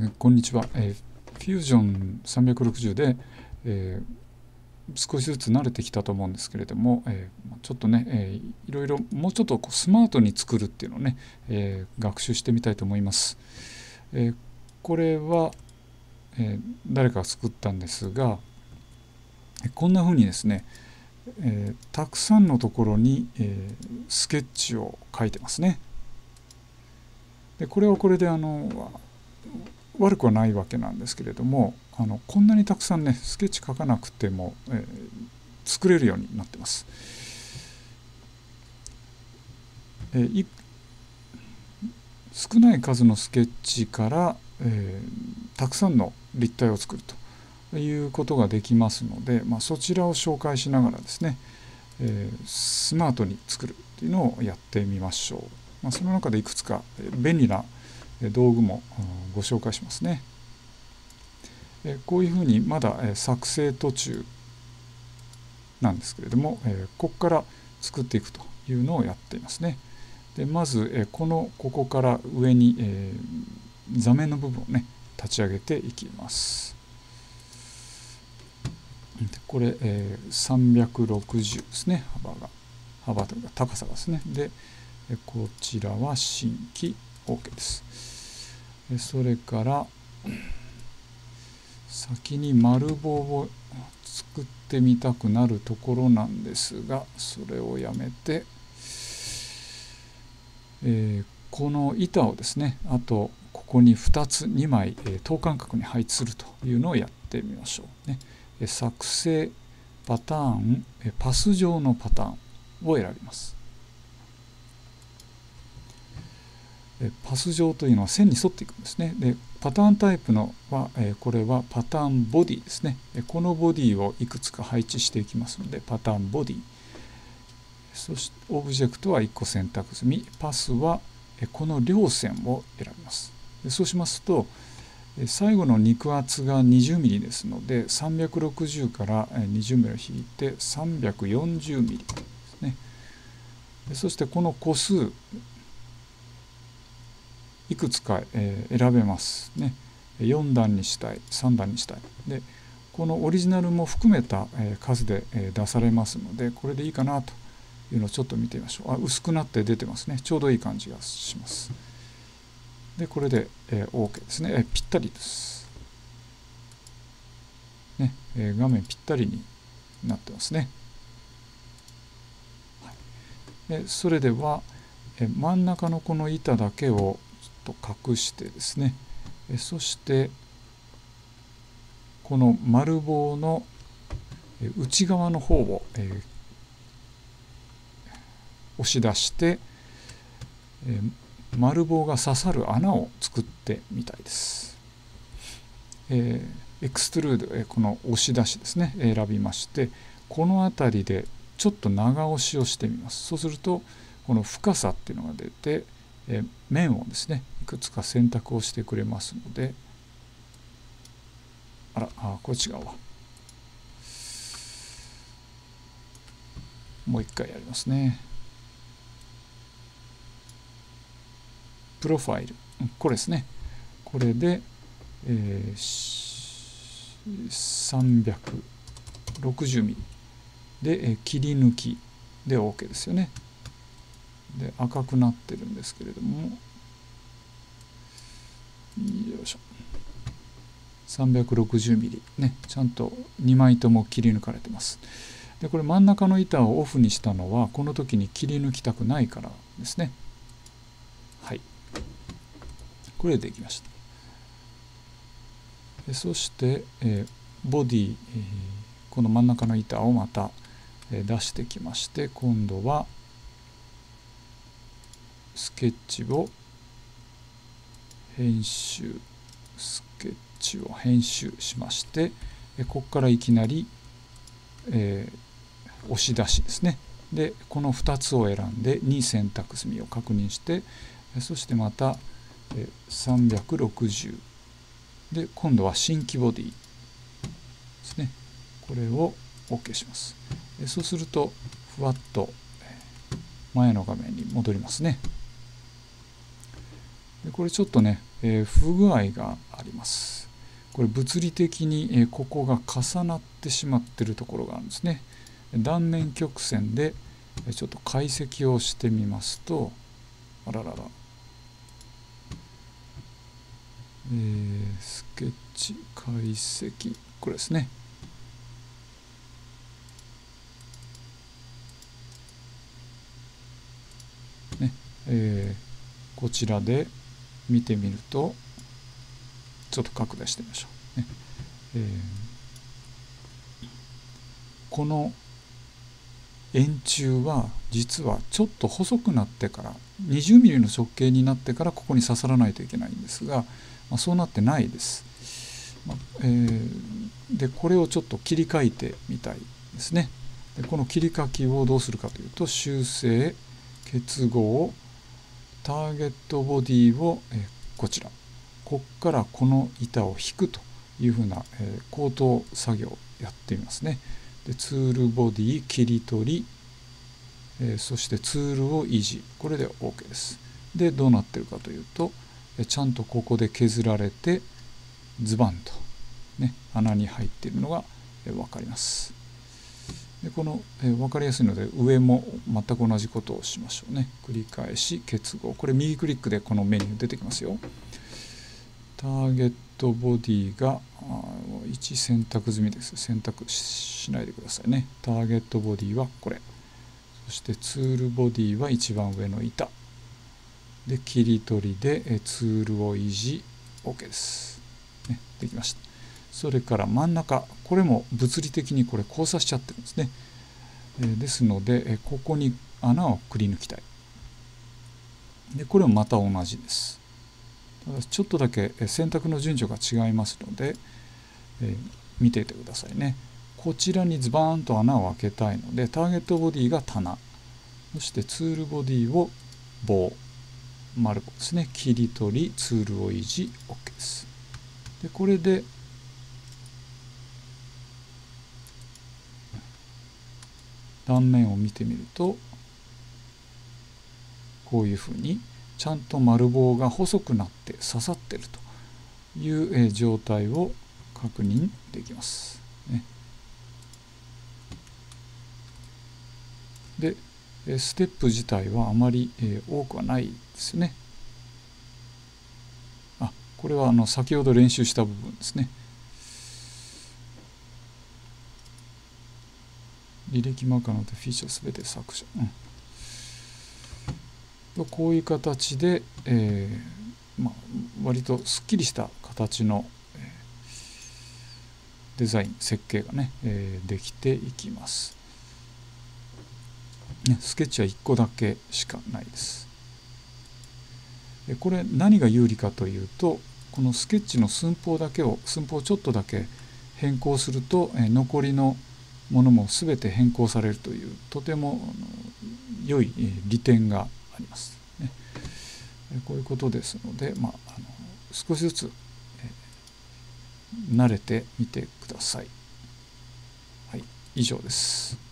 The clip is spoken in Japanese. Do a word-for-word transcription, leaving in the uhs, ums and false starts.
こんにちは。えー、フュージョンさんびゃくろくじゅうで、えー、少しずつ慣れてきたと思うんですけれども、えー、ちょっとね、えー、いろいろもうちょっとこうスマートに作るっていうのをね、えー、学習してみたいと思います。えー、これは、えー、誰かが作ったんですが、こんな風にですね、えー、たくさんのところに、えー、スケッチを書いてますね。でこれはこれであの悪くはないわけなんですけれども、あのこんなにたくさんねスケッチ書かなくても、えー、作れるようになってます。えー、少ない数のスケッチから、えー、たくさんの立体を作るということができますので、まあ、そちらを紹介しながらですね、えー、スマートに作るというのをやってみましょう。まあ、その中でいくつか便利な道具もご紹介しますね。こういうふうにまだ作成途中なんですけれども、ここから作っていくというのをやっていますね。でまずこのここから上に座面の部分をね立ち上げていきます。これさんびゃくろくじゅうですね。幅が幅というか高さがですね。でこちらは新規 OK です。それから先に丸棒を作ってみたくなるところなんですが、それをやめて、えー、この板をですね、あとここにふたつにまい、えー、等間隔に配置するというのをやってみましょうね。えー、作成パターン、えー、パス状のパターンを選びます。パス状というのは線に沿っていくんですね。でパターンタイプのは、えー、これはパターンボディですね。このボディをいくつか配置していきますので、パターンボディ。そしてオブジェクトはいっこ選択済み。パスはこの両線を選びます。でそうしますと、最後の肉厚が にじゅうミリ ですので、さんびゃくろくじゅうからにじゅうミリを引いてさんびゃくよんじゅうミリですね。でそしてこの個数いくつか、えー、選べますね。よん段にしたい、さん段にしたい。で、このオリジナルも含めた、えー、数で、えー、出されますので、これでいいかなというのをちょっと見てみましょう。あ、薄くなって出てますね。ちょうどいい感じがします。で、これで、えー、OK ですね、えー。ぴったりです。ね、えー、画面ぴったりになってますね。はい、でそれでは、えー、真ん中のこの板だけをと隠してですね、えそしてこの丸棒の内側の方を、えー、押し出して、えー、丸棒が刺さる穴を作ってみたいです。えー、エクストルード、えー、この押し出しですね、選びまして、この辺りでちょっと長押しをしてみます。そうするとこの深さっていうのが出て、えー、面をですねいくつか選択をしてくれますので、あら、あ、これ違うわ。もう一回やりますね。プロファイル、これですね。これで、えー、さんびゃくろくじゅうミリで、えー、切り抜きで OK ですよね。で赤くなってるんですけれども、よいしょ、さんびゃくろくじゅうミリね、ちゃんとにまいとも切り抜かれてます。でこれ真ん中の板をオフにしたのはこの時に切り抜きたくないからですね。はい、これでできました。でそして、えー、ボディ、えー、この真ん中の板をまた、えー、出してきまして、今度はスケッチを編集スケッチを編集しまして、えー、ここからいきなり、えー、押し出しですね。でこのふたつを選んでに選択済みを確認して、そしてまたさんびゃくろくじゅうで今度は新規ボディですね。これを OK します。そうするとふわっと前の画面に戻りますね。でこれこれちょっとね、えー、不具合があります。これ物理的に、えー、ここが重なってしまっているところがあるんですね。断面曲線でちょっと解析をしてみますと、あららら、えー、スケッチ解析、これですね。ねえー、こちらで見てみると、ちょっと拡大してみましょう、ねえー、この円柱は実はちょっと細くなってからにじゅうミリの直径になってからここに刺さらないといけないんですが、まあ、そうなってないです。まあえー、でこれをちょっと切り替えてみたいですね。でこの切り欠きをどうするかというと、修正結合ターゲットボディを、えー、こちらこっからこの板を引くというふうな、えー、口頭作業をやってみますね。でツールボディ切り取り、えー、そしてツールを維持、これで OK です。でどうなってるかというと、えー、ちゃんとここで削られてズバンと、ね、穴に入っているのが、えー、分かります。でこの、えー、分かりやすいので上も全く同じことをしましょうね。繰り返し結合、これ右クリックでこのメニュー出てきますよ。ターゲットボディがいち選択済みです。選択しないでくださいね。ターゲットボディはこれ。そしてツールボディは一番上の板。で、切り取りでツールを維持。OK です。ね、できました。それから真ん中。これも物理的にこれ交差しちゃってるんですね。ですので、ここに穴をくり抜きたい。で、これもまた同じです。ただちょっとだけ選択の順序が違いますので、えー、見ていてくださいね。こちらにズバーンと穴を開けたいので、ターゲットボディが棚、そしてツールボディを棒、丸棒ですね。切り取り、ツールを維持、OK です。で、これで、断面を見てみると、こういうふうに、ちゃんと丸棒が細くなって刺さっているという状態を確認できます。ね、で、ステップ自体はあまり多くはないですよね。あ、これはあの先ほど練習した部分ですね。履歴マーカーのフィーチャーすべて削除。うんこういう形で、えーまあ、割とすっきりした形の、えー、デザイン設計がね、えー、できていきます、ね、スケッチはいっこだけしかないです。これ何が有利かというと、このスケッチの寸法だけを寸法をちょっとだけ変更すると、えー、残りのものも全て変更されるというとても良い利点があります、ね、こういうことですので、まあ、あの少しずつ、えー、慣れてみてください。はい、以上です。